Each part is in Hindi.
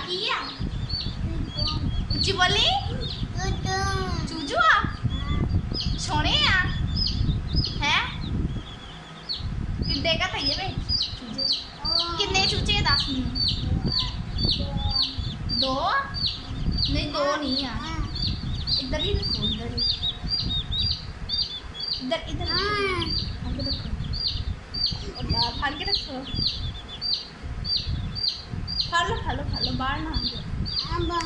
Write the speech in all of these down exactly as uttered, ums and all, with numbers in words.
की आ उच्ची बोली चूचू आ सोने आ हैं किड्डे का थई वे चूचे किन्ने चूचे दस दो नहीं दो नहीं आ इधर ही रखो इधर ही इधर इधर फाड़ के रखो और फाड़ के रखो खा लो खा लो खा लो बाहर ना आ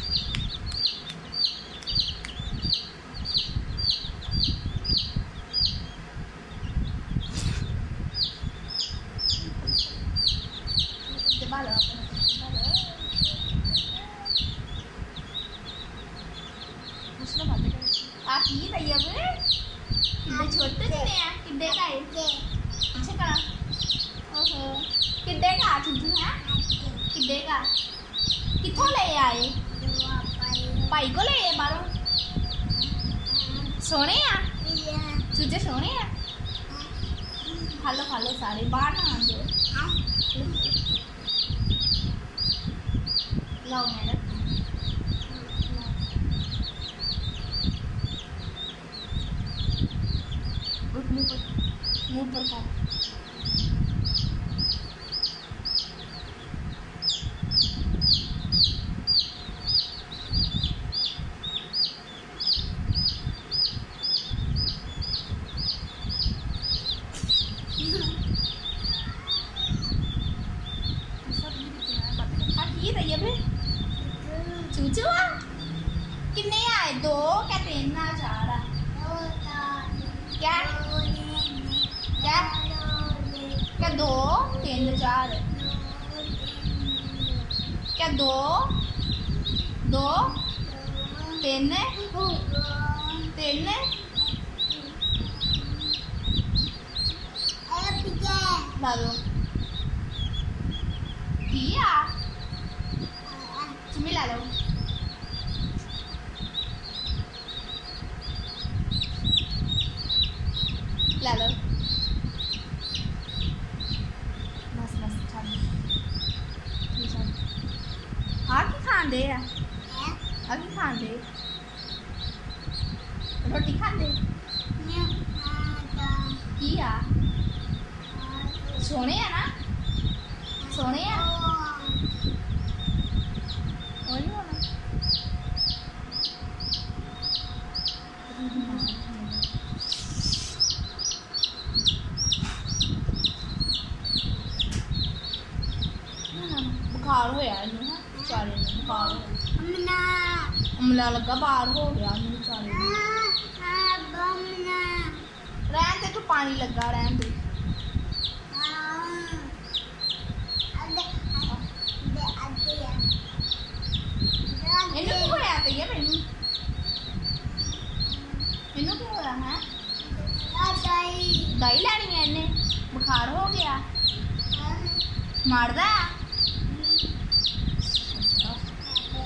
आखिर आई अब किड्डे छोटे से हैं किड्डे का है अच्छा का ओहो किड्डे का चुजू है किड्डे का किथों ले आए भाई को ले आए बारों सोने आ चूजे सोने आ खा लो खा लो सारे बाहर ना आ जाओ लाओ मैडम मुंह पर मुंह पर कर चूचू किन्ने आए दो क्या तीन ना चार क्या क्या क्या दो तीन चार क्या दो दो तीन तीन ला दो किया तुम्हें ला लो ला लो बस बस चल हाँ की खान दे आ की खान दे रोटी खान दे की आ सोने आ ना सोने आ और नहीं होना बुखार होया इन्हू बेचारे नूं बुखार होया अमला लगा बाहर हो गया इन्हू बेचारे नूं रहन दे तू पानी लगा रहन दे इन्हू की होया ते मैनू इन्हू की होया है दही लैनी है इन्हें बुखार हो गया मारदा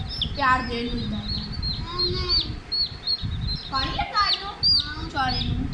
प्यार दे पानी लगा लो चारे नूं